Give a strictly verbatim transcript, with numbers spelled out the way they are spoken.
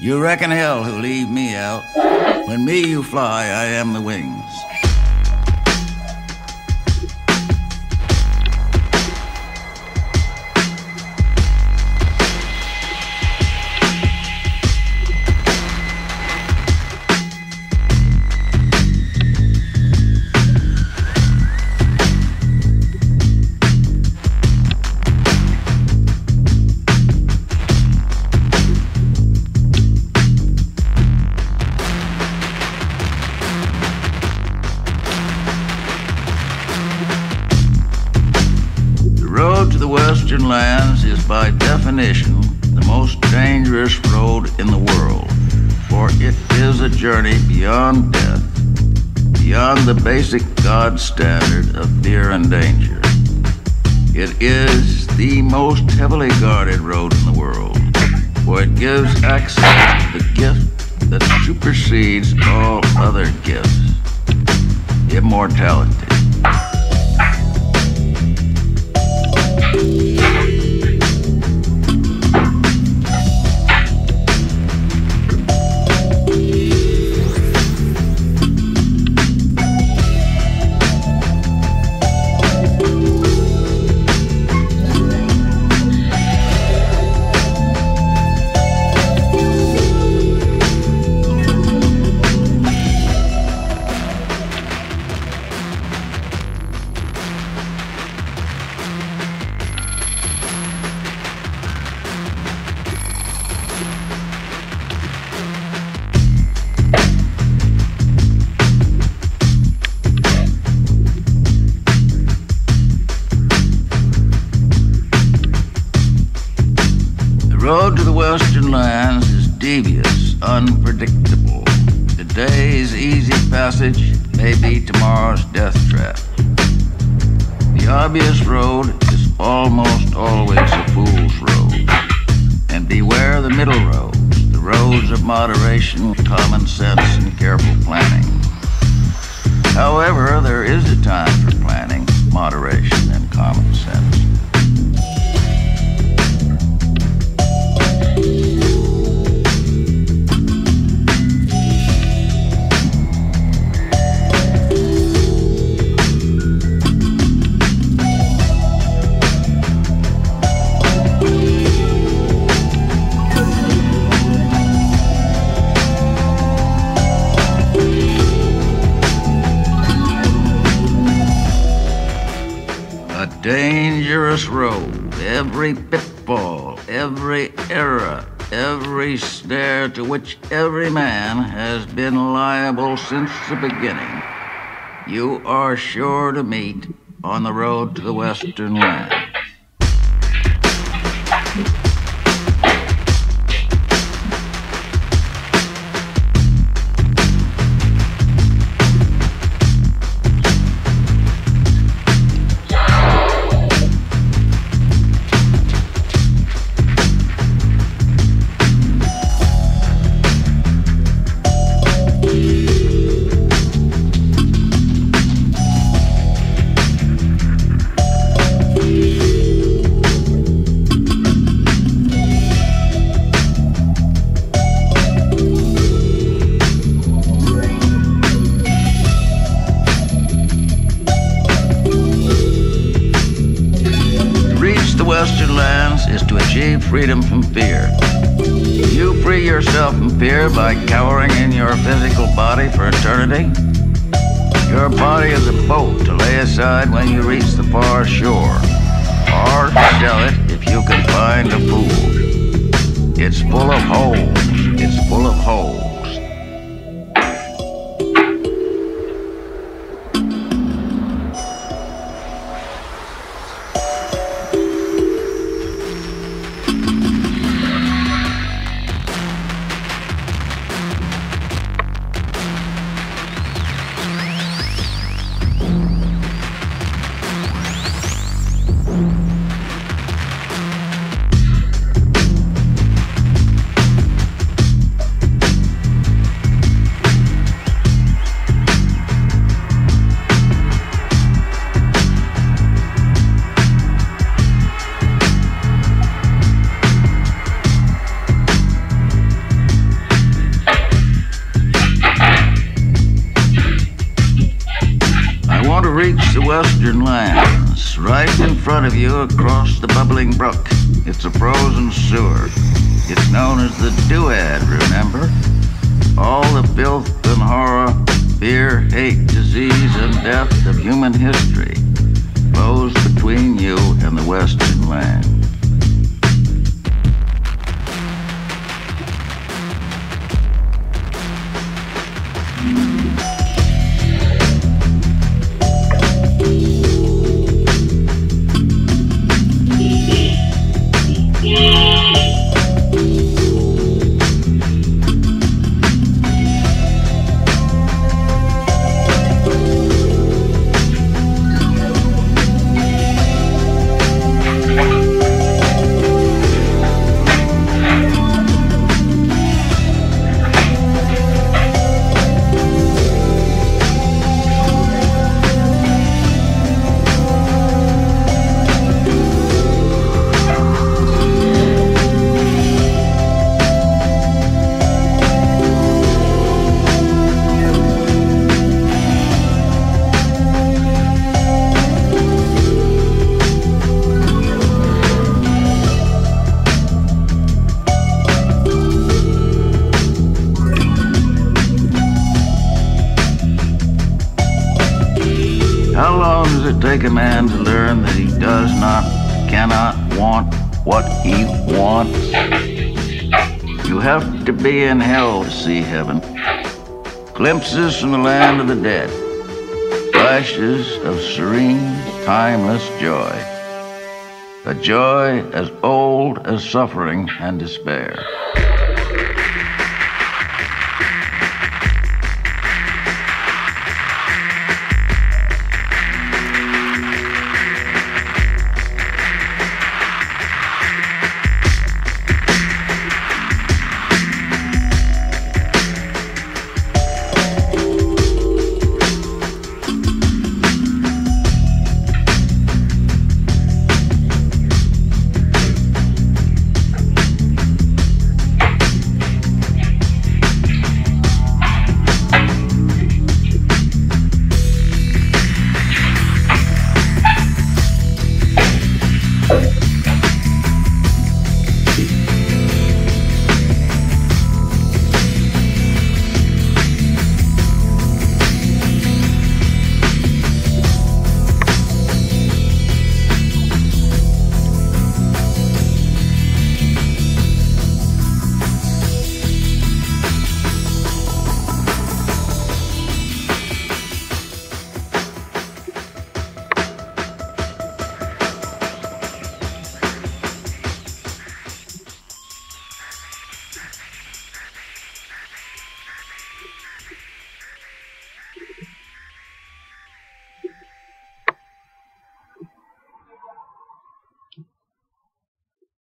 You reckon hell who leave me out. When me you fly, I am the wings. Western lands is by definition the most dangerous road in the world, for it is a journey beyond death, beyond the basic God standard of fear and danger. It is the most heavily guarded road in the world, for it gives access to the gift that supersedes all other gifts, immortality. The road to the Western lands is devious, unpredictable. Today's easy passage may be tomorrow's death trap. The obvious road is almost always a fool's road. And beware the middle roads, the roads of moderation, common sense, and careful planning. However, there is a time for planning, moderation, and common sense. Dangerous road, every pitfall, every error, every snare to which every man has been liable since the beginning, you are sure to meet on the road to the Western land. Western lands is to achieve freedom from fear. You free yourself from fear by cowering in your physical body for eternity. Your body is a boat to lay aside when you reach the far shore, or sell it if you can find a fool. It's full of holes. It's full of holes. I want to reach the western lands, right in front of you across the bubbling brook. It's a frozen sewer. It's known as the Duad, remember? All the filth and horror, fear, hate, disease, and death of human history flows between you and the western land. How long does it take a man to learn that he does not, cannot want what he wants? You have to be in hell to see heaven. Glimpses from the land of the dead. Flashes of serene, timeless joy. A joy as old as suffering and despair.